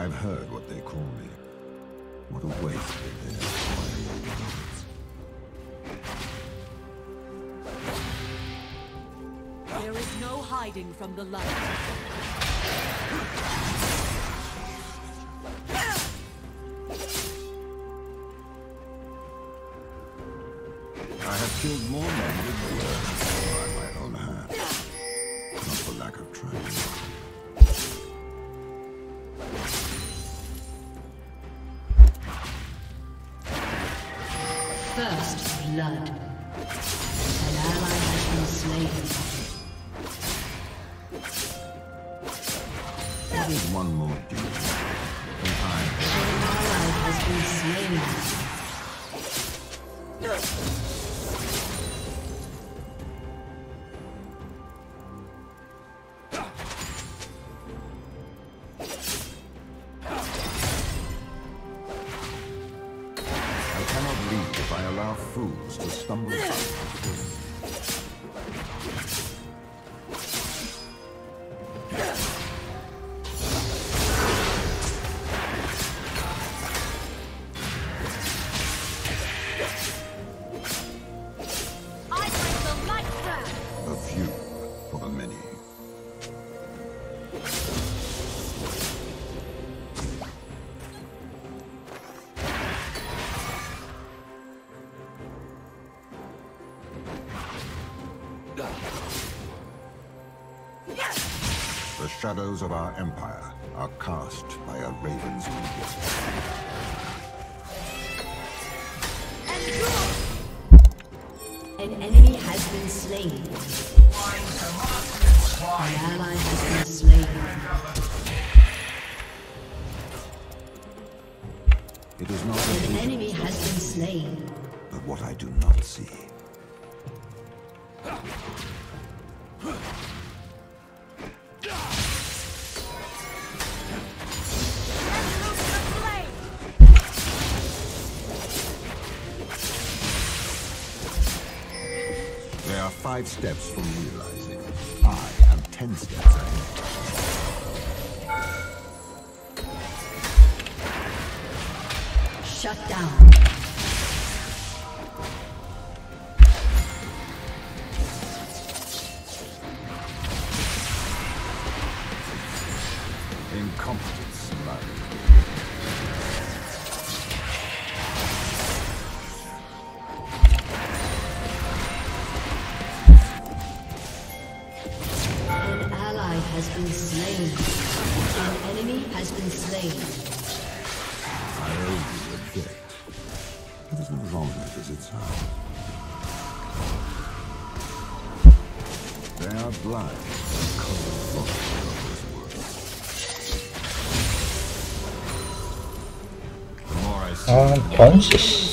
I've heard what they call me. What a waste it is. There is no hiding from the light. I have killed more men than the world by my own hand. Not for lack of trying. First blood. An ally has been slain. There is one more duty. An ally has been slain. fools to stumble upon. The shadows of our empire are cast by a raven's wing. An enemy has been slain. An ally has been slain. It is not an enemy has been slain. But what I do not see. They are 5 steps from realizing. I am 10 steps ahead. Shut down. Incompetence, man. An ally has been slain. An enemy has been slain. I owe you a debt. It is not wrong as it sounds. They are blind, cold of this world. The more I see, punches.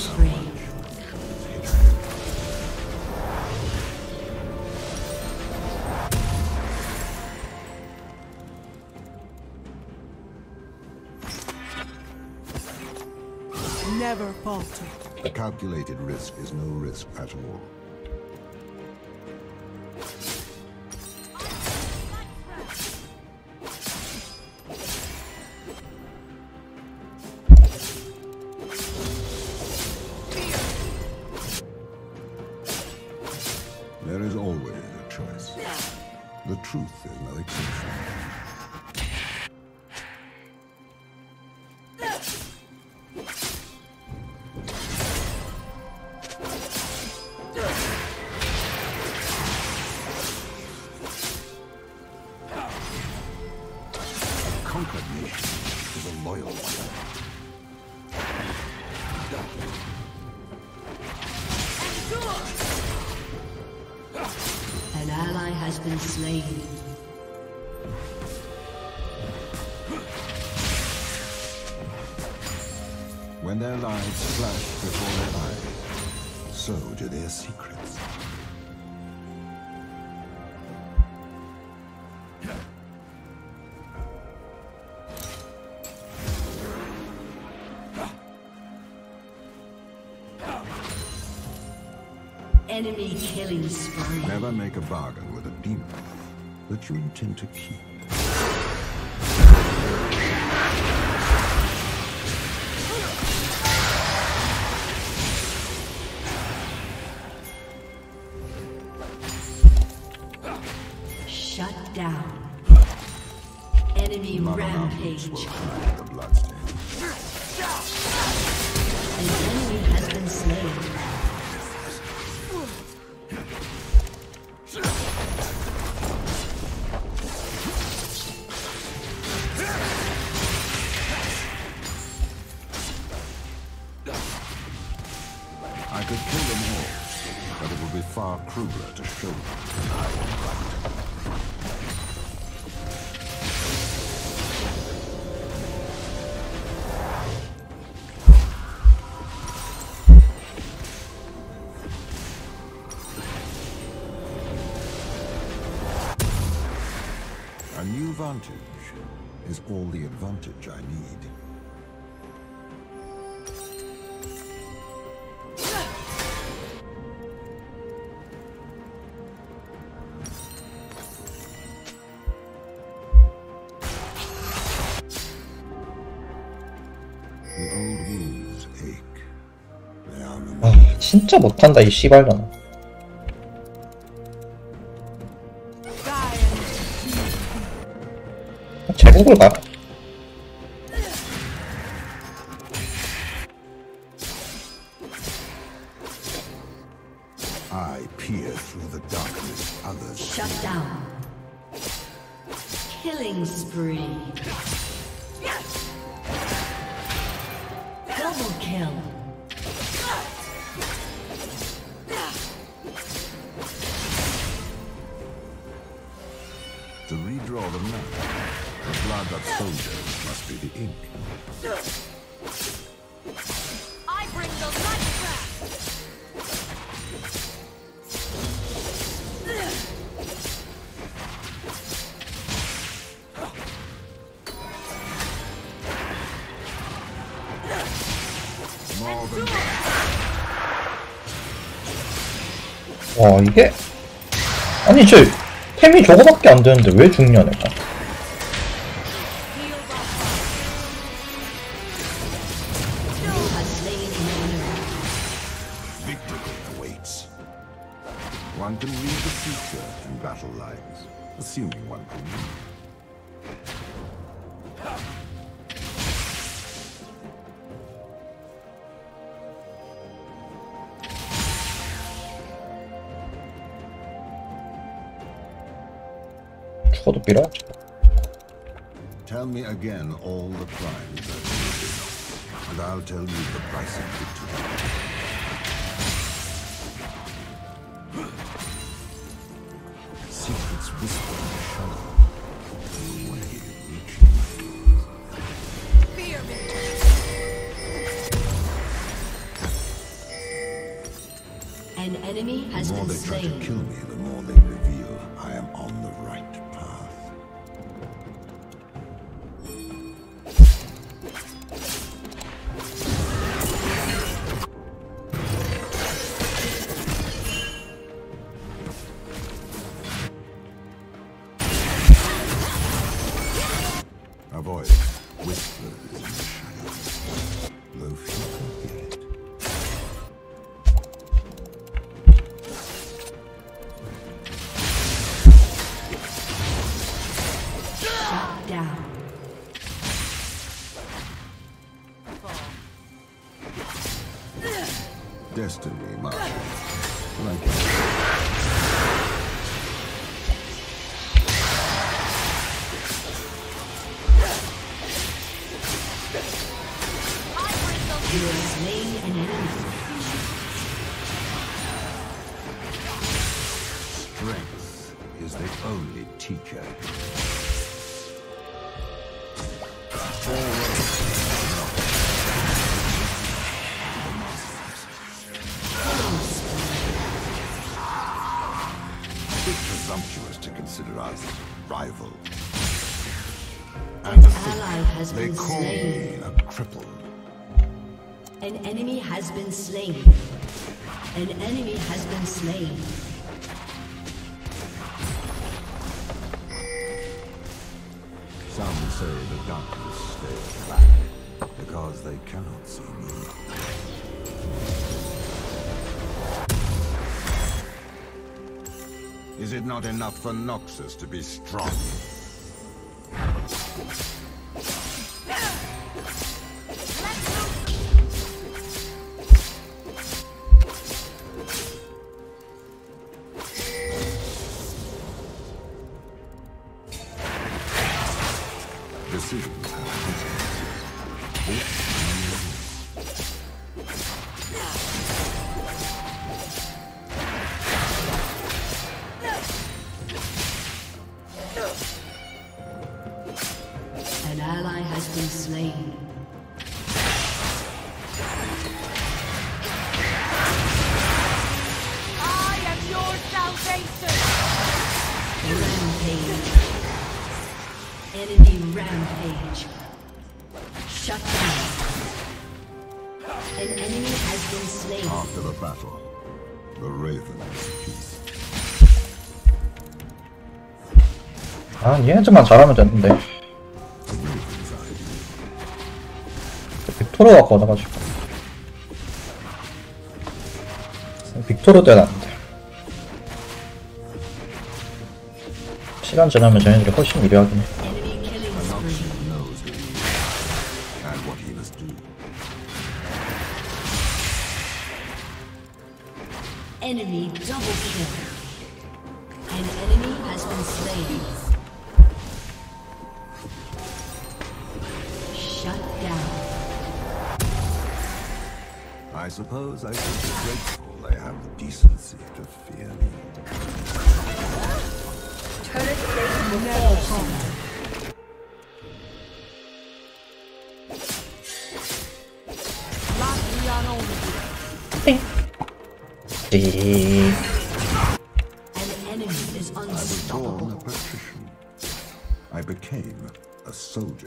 Never falter. A calculated risk is no risk at all. There is always a choice. The truth is no exception. Conquered nation is a loyal one. An ally has been slain. When their lives flash before their eyes, so do their secrets. Enemy killing spree. Never make a bargain with a demon that you intend to keep. down. Enemy rampage. The bloodstain. An enemy has been slain. I could kill them all, but it would be far crueler to show them than I would right. A new vantage is all the advantage I need. The old wounds ache. They are no more. 아 진짜 못한다 이 씨발년. 제국을 가. I peer through the darkness others Shut down. Killing spree. Double kill. to redraw the map. The blood of soldiers must be the ink. I bring the light back. More than 와 이게 아니 저 템이 저거밖에 안 되는데 왜 죽냐 내가. victory awaits. One can read the future in battle lines, assuming one can read. 죽어도 빌어야지. Tell me again all the crimes that you did, and I'll tell you the price of victory. Secrets whisper in the shadow. The way reaching. Fear me. An enemy has The more been they try to slain. kill me, the more they reveal I am on the right path. Avoid whispers in the shadows, though few can hear it. Shut down. Destiny marches like a You have slain an enemy. strength is the only teacher. A bit presumptuous to consider us rivals. An ally has They been call slain. me a cripple. An enemy has been slain. An enemy has been slain. Some say the darkness stays back because they cannot see me. Is it not enough for Noxus to be strong? Decisions have An ally has been slain. I am your salvation! Rampage. Enemy rampage. Shut down. An enemy has been slain. after the battle. The Raven is peace. 아, 얘네들만 잘하면 되는데. The Raven's idea. 빅토르가 걷어가지고. 빅토르 때는 안 돼. 시간 지나면 쟤네들이 훨씬 유리하긴 해. Enemy killing spree. Knows who he is and what he must do. Enemy double kill. An enemy has been slain. Shut down. I suppose I should be grateful they have the decency to fear me. Turret plate will never fall. Latvian only. 띠. An enemy is Born unstoppable. a patrician. I became a soldier.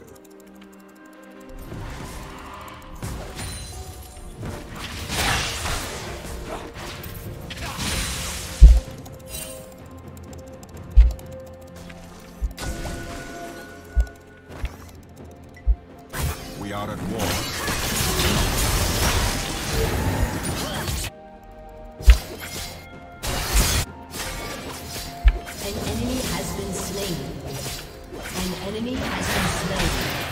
We are at war. An enemy has been slain. An enemy has been slain.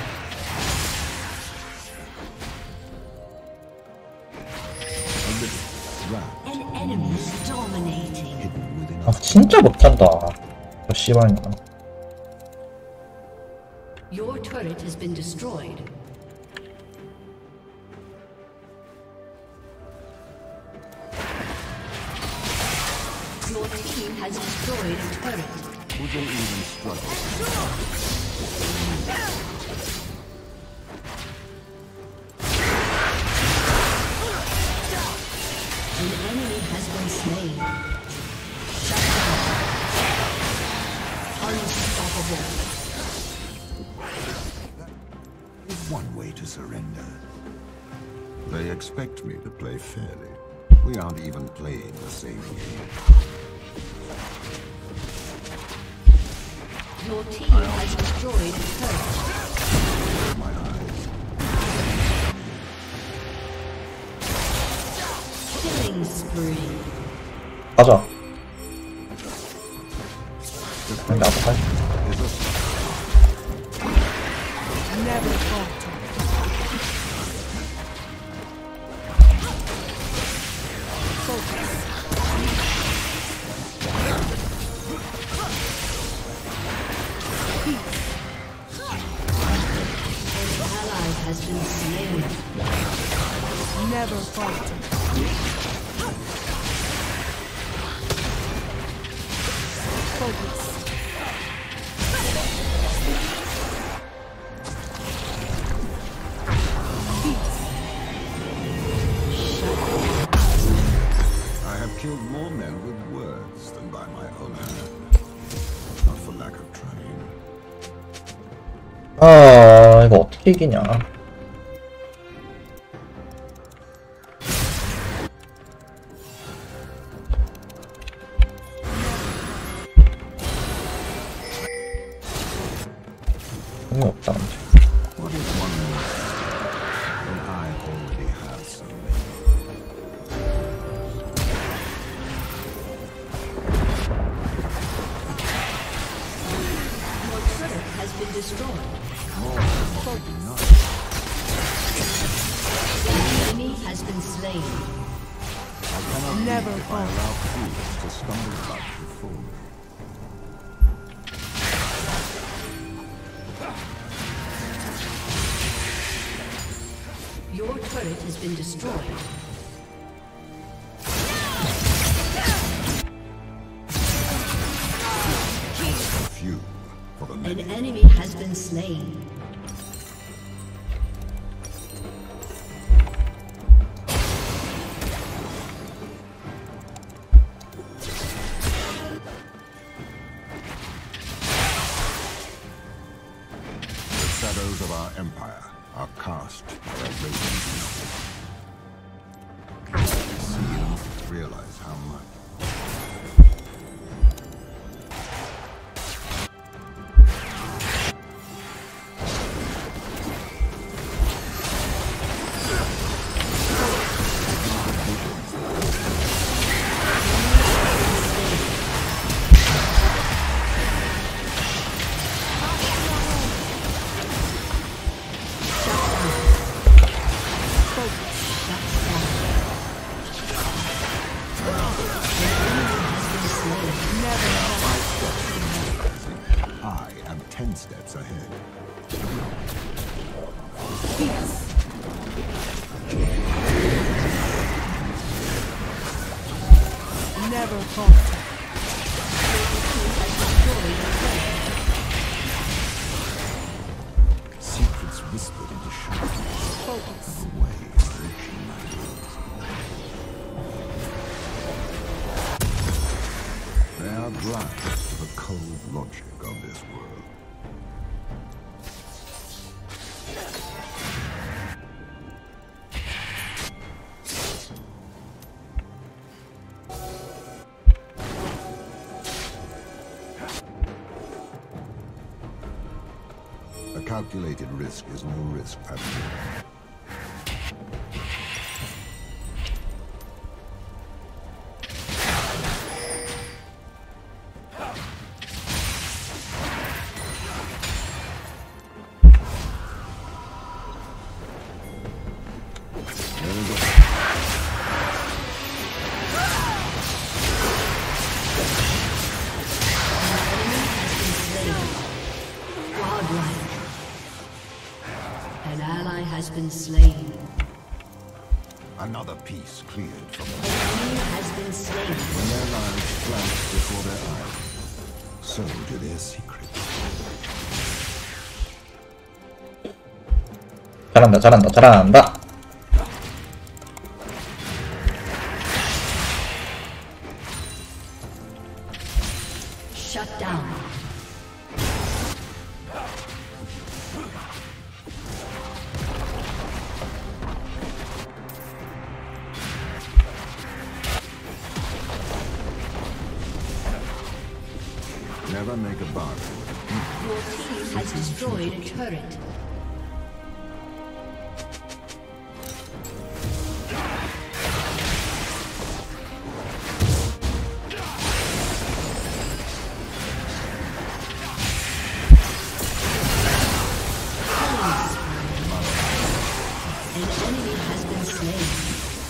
A little rat An enemy is dominating. hidden within 아, 진짜 못한다. 저 씨발이나. Your turret has been destroyed. Your team has destroyed a turret. Would they even struggle? An enemy has been slain. Shut down. Unstoppable. There's one way to surrender. They expect me to play fairly. We aren't even playing the same game. Your team has destroyed a turret. My eyes. Killing spree. 가자. 근데 나도 살. Is a Never falter. An ally has been slain. Never falter. Focus. I have killed more men with words than by my own hand. Not for lack of trying. 아, 이거 어떻게 이기냐. 의미 없다, 근데. What is one more when I already have so many? destroyed. More than what we deny. An enemy has been slain. I cannot Never leave if I fall. allow fools to stumble about before me. Your turret has been destroyed. Few for the An many. enemy has been slain. The shadows of our empire are cast by a raging sun. See and realize how much. I am 10 steps ahead. Never falter. Secrets whispered into shadows. Focus. The way in which matters. They are blind to the cold logic of this world. A calculated risk is no risk at all. There we go. Godlike. An ally has been slain. Another piece cleared from the Enemy has been slain. when their lives flashed before their eyes. So do their secrets. 잘한다, 잘한다, 잘한다. Shut down. Never make a bargain. Your team has destroyed a turret. An enemy has been slain.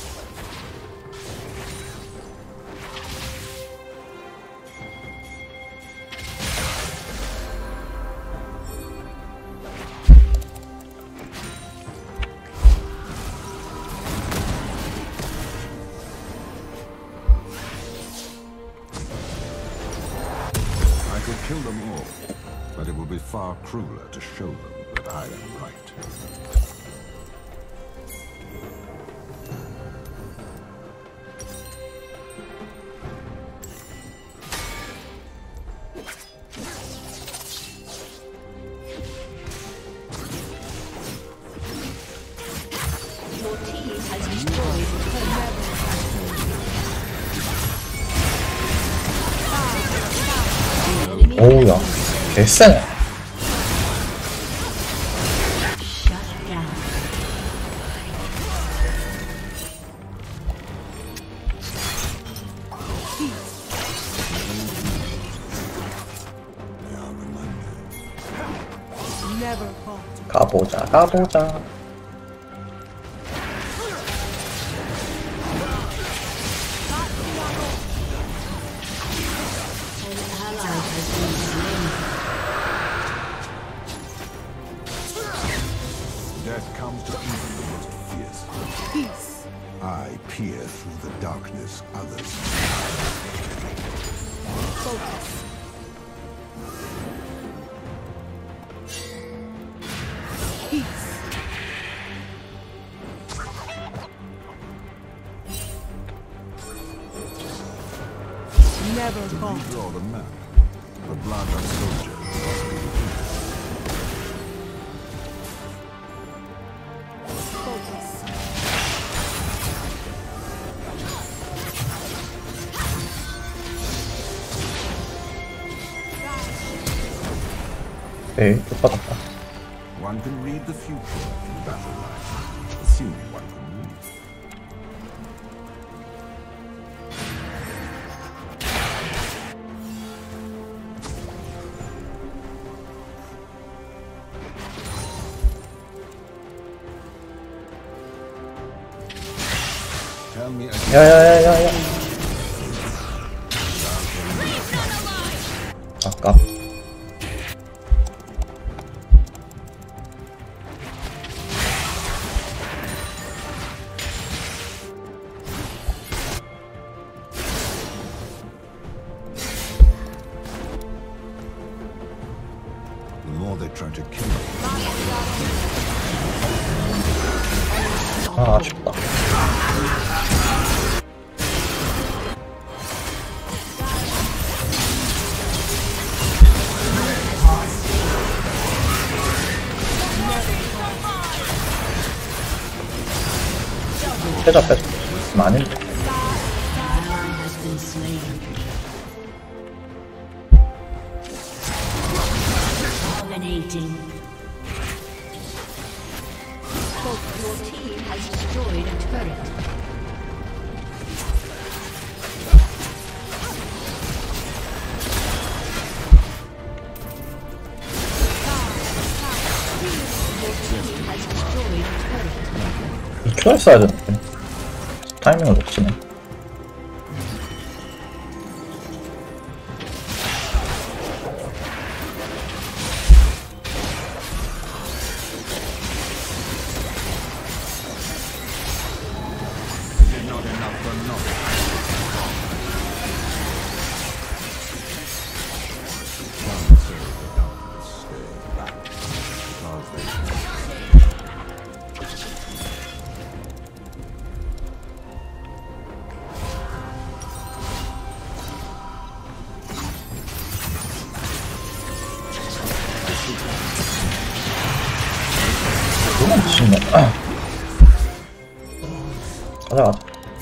I could kill them all, but it would be far crueler to show them that I am right. Your team has destroyed a turret. An enemy 오우야, 개쎄네. shut down. They are reminded. 가보자 가보자. Death comes to even the most fierce. Peace. I peer through the darkness others. Focus. Peace. Never To falter. redraw the map, the blood of soldiers must be Focus. 에이 못 받았다. One can read the future in battle line, assuming one can read. Tell me again. 야야야야야. 아깝. The more they try to kill me, 아 아쉽다. 빼자 빼자. 많이. Ally has been slain. Dominating. Your team has destroyed a turret. Your team has destroyed a turret. 이 큐알 써야 되는데 타이밍을 놓치네. 너무 미친놈. 가자 가자.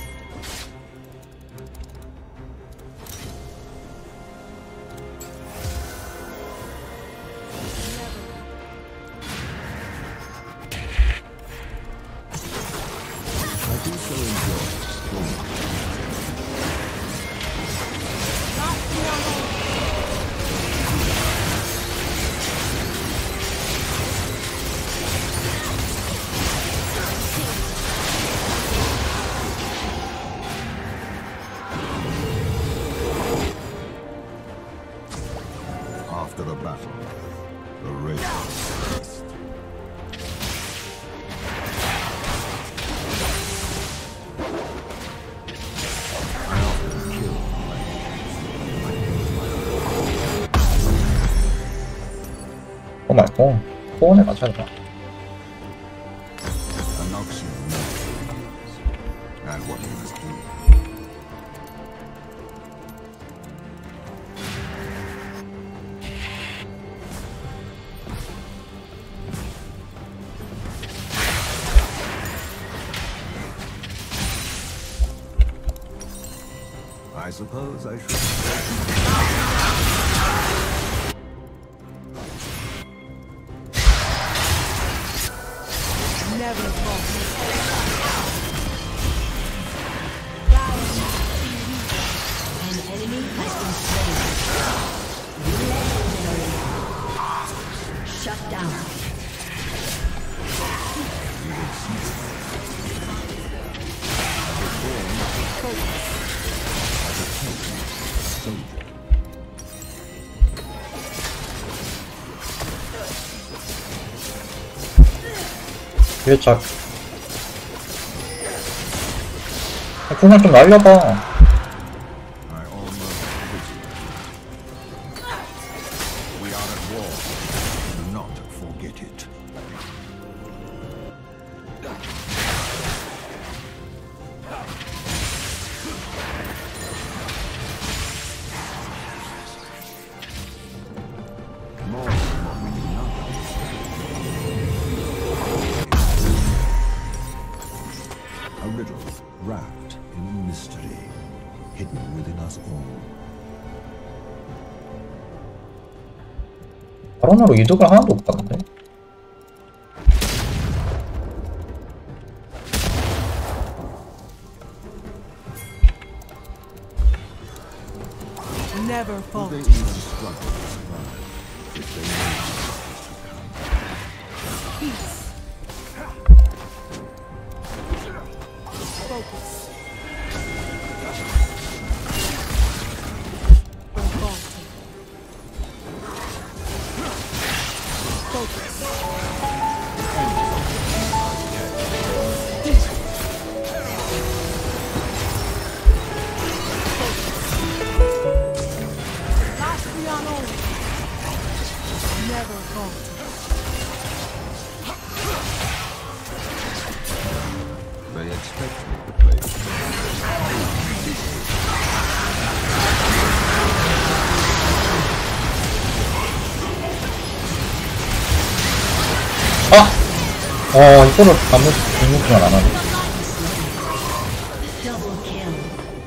I do so enjoy exploring. After the battle, the race ceased. I often kill my 오 마이 갓. 소원에 맞춰야 돼. Anoxian knows and what he must do. I suppose I should. Never falter. An enemy has been slain. Legendary. Shut down. Soldier. 위에 작. 그냥 좀 날려봐. I almost pity you. We are at war. Do not forget it. More than what we do now. A riddle wrapped in a mystery, hidden within us all. 바로나로 이득을 하나도 못 봤는데. Never Would falter. they even struggle to survive if they knew what was to come? Peace. Focus. Don't falter. Focus. Last beyond only. Never falter. They expect me to play. 이거를 반복만 안 하네. Double kill.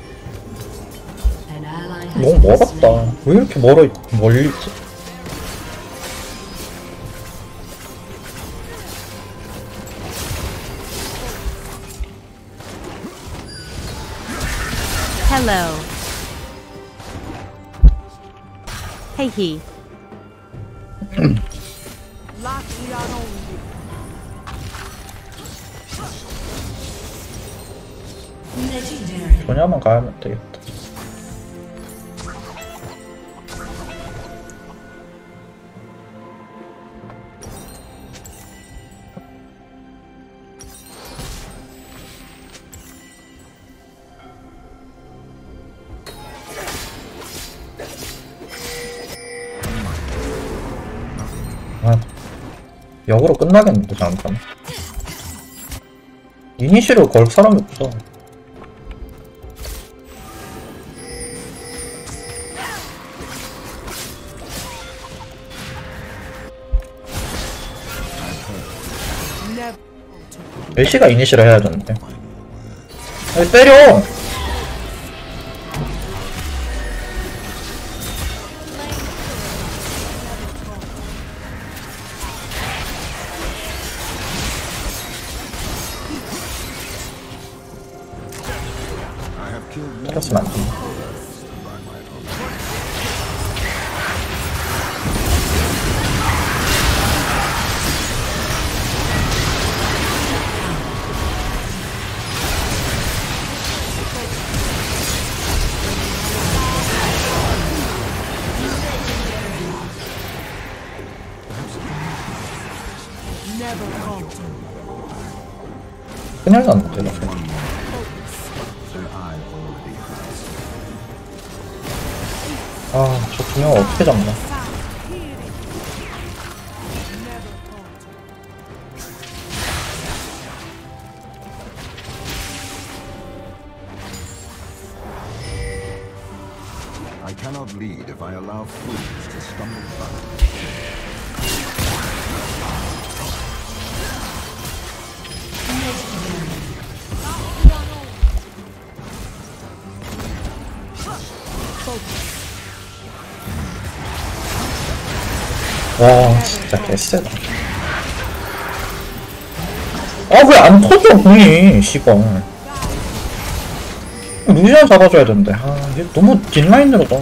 An ally has 너무 been 멀었다. slain. 왜 이렇게 멀리 있지? Hello. Hey he. Last beyond only. Legendary. 전야만 가야면 되겠다. 역으로 끝나겠는데 잠깐. 이니시를 걸 사람이 없어. Never falter. 애쉬가 이니시를 해야 되는데. 아니 때려! I have killed more 때렸으면 안 돼. by my own. Never falter. 그냥 났는데. 이렇게. Their eye already has. 저 두 명을 어떻게 잡나. Never falter. I cannot lead if I allow fools to stumble by. 와 진짜 개쎄다. 왜 안 터져 공이 씨발. 루시안 잡아줘야 되는데. 이게 너무 뒷라인으로 가.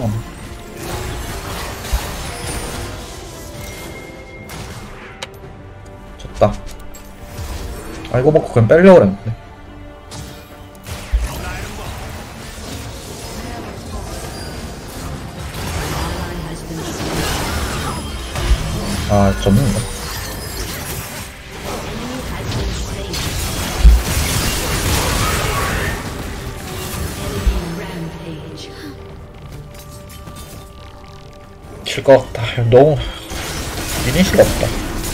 졌다. 이거 먹고 그냥 빼려고 그랬는데. 아, 접는다. 질 것 같다. 너무 이니시가 없다.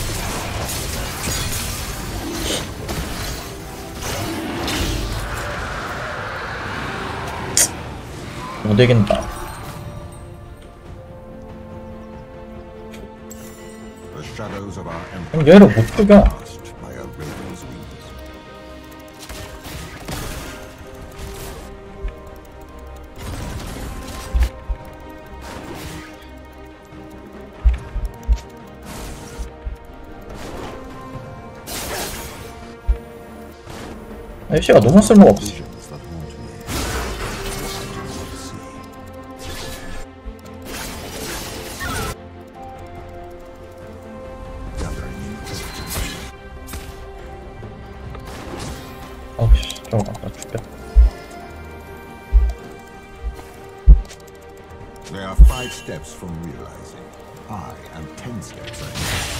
못 이긴다. The shadows of our 그럼 empire 얘를 못 죽여. cast by a raven's wings. 애쉬가 너무 쓸모가 없어. Visions that haunt me. I do not see. Gathering intelligence. 아우씨, 저거 나 죽겠다. They are 5 steps from realizing. I am 10 steps ahead.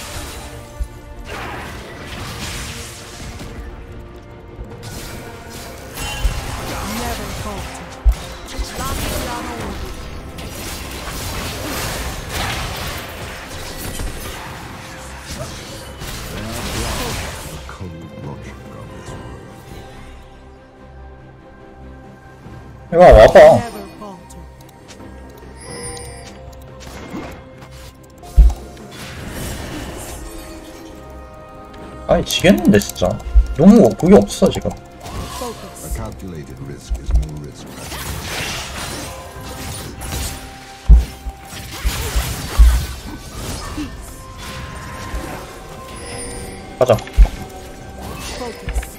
Never falter. Locking down all. The cold logic of this world. 이거 와봐. Never falter. 아니, 지겠는데, 진짜. 너무 그게 없어, 지금. Focus. A calculated risk is no risk. 가자. Focus.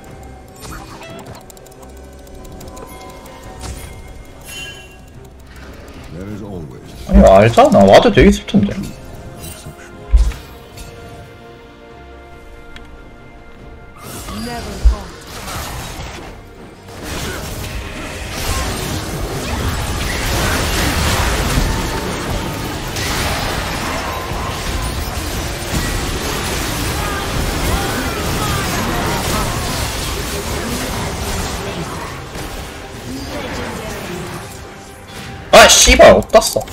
There is always 아니, 알잖아. 와도 되게 있을 텐데. no exception. Never falter. 아, 씨발, 어디다 써?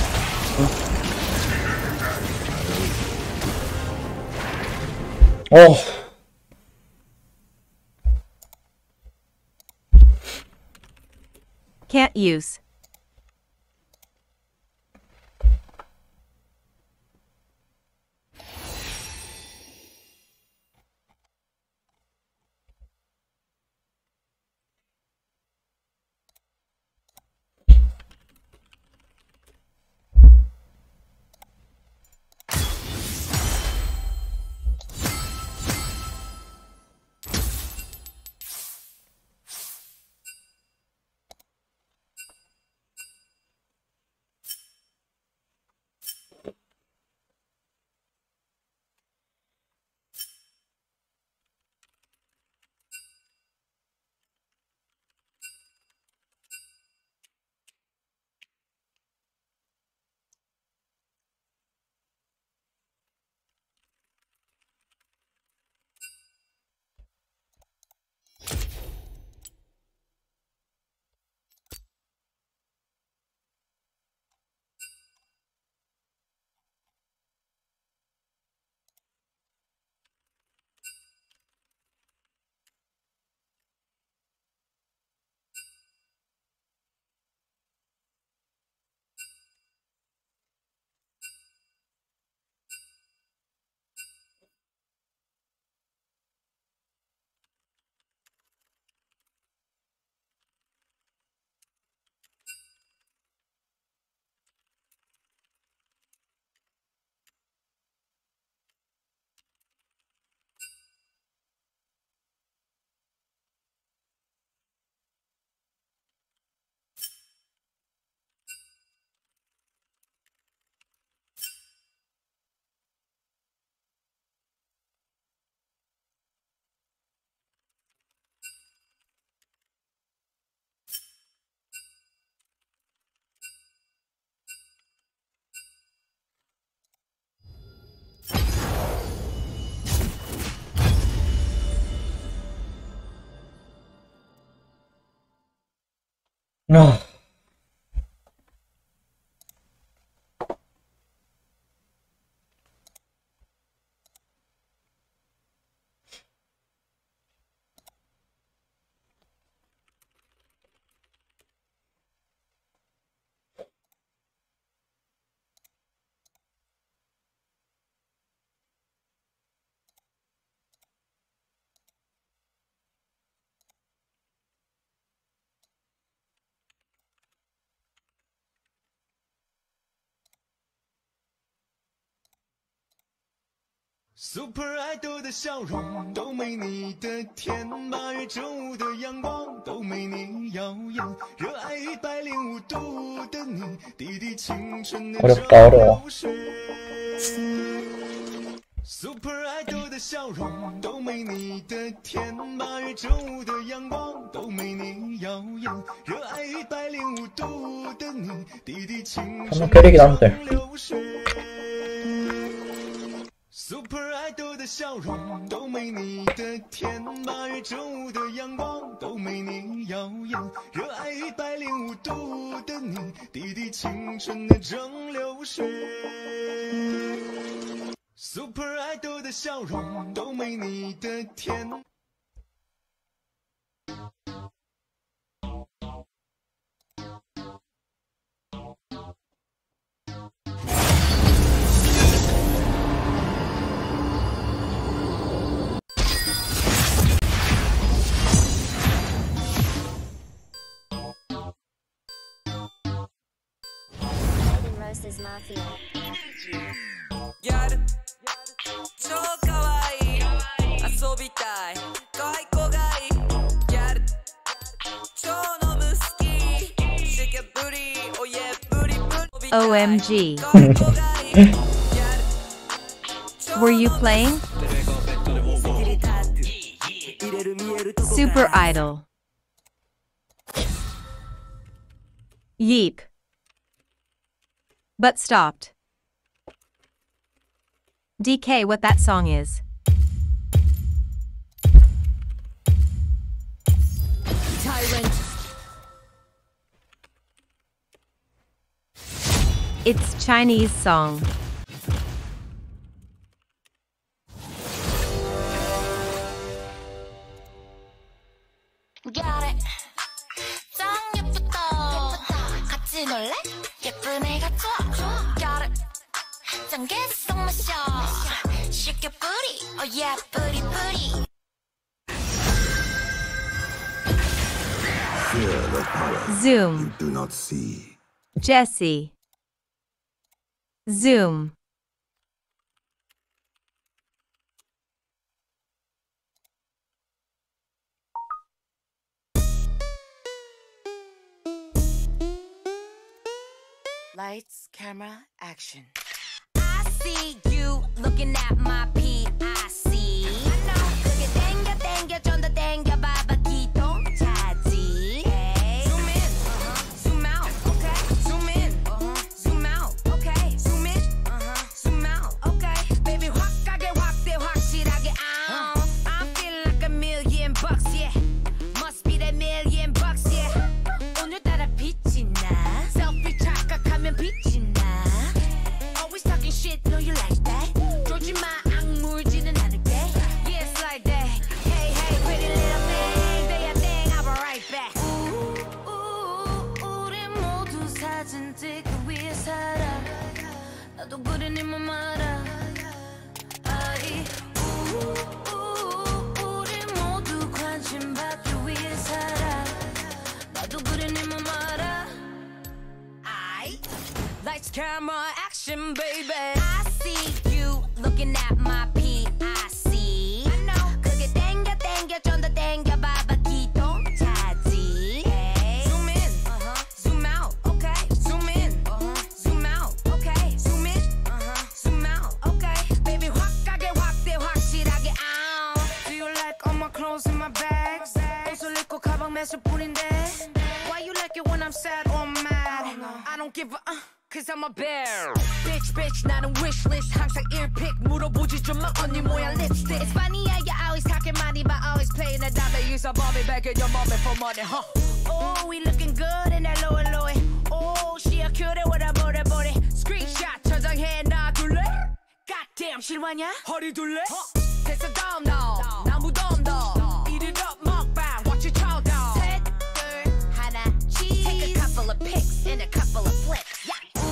어. Can't use. 아. Super Idol 的笑容都没你的甜，8月正午的阳光都没你耀眼，热爱105度的你，滴滴青春的蒸馏水。Super Idol 的笑容都没你的甜，8月正午的阳光都没你耀眼，热爱105度的你，滴滴青春的蒸馏水。Super Idol 的笑容都没你的甜，8月正午的阳光都没你耀眼，热爱105度的你，滴滴青春的蒸馏水。Super Idol 的笑容都没你的甜。 OMG. Were you playing? Super Idol. Yeep. But stopped. DK, what that song is? Tyrant. It's Chinese song. Got it. 짱 예쁘다. 같이 놀래? 예쁜 애가 좋아. Got it. 짱 개성 마셔. Shake your booty. Oh yeah, booty booty. Fear the power Zoom. you do not see. Jesse. Zoom. Lights, camera, action. I see you looking at my PIC. I know. 그게 땡겨 땡겨 좀 더 땡겨 봐봐 기동 차지. Zoom in, zoom out, okay. Zoom in, zoom out, okay. Zoom in, zoom out, okay. Baby 확 가게 확대 확실하게 out. I'm feeling like $1,000,000, yeah. Must be that $1,000,000, yeah. 오늘따라 빛이 나. Selfie 착각하면 빛이 나. Always talking shit, know you like that. 쫄지 마, 악물지는 않을게. Yeah, it's like that. Hey, hey, pretty little thing. They a thing, I'll be right back. 우리 모두 사진 찍기 위해 살아. 나도 그래 네 맘 알아. 아이, 우리 모두 관심 받기 위해 살아. 나도 그래 네 맘 알아. Lights, camera, action, baby. I see you looking at my PIC. I know. 그게 땡겨 땡겨 좀 더 땡겨 봐봐 기동 차지. Zoom in, zoom out, okay. Zoom in, zoom out, okay. Zoom in, zoom out, okay. Baby 확 가게 확대 확실하게 out. Do you like all my clothes in my bags? 옷을 입고 가방 매실 뿐인데. Why you like it when I'm sad or mad? I don't give a Cause I'm a bear. Bitch, 나는 wishlist. 항상 earpick 물어보지 좀 마 언니 모양 lipstick. It's funny how you always talking money but always playing the dollar. Use a bomb back in your moment for money, huh? Oh, we looking good and 실화냐? 허리 둘래? 됐어 덤덤 나 무덤덤 Eat it up 먹방 watch it 쳐다 셋, 둘, 하나 cheese Take a couple of pics and a couple of flips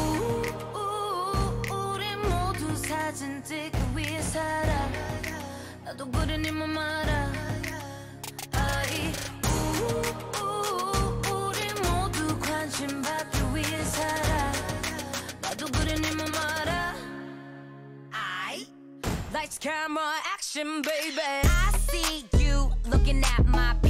우리 모두 사진 찍기 위해 살아 나도 그래 네 맘 알아 아이 우리 모두 관심 받기 위해 살아 나도 그래 네 맘 알아 Lights, camera, action, baby. I see you looking at my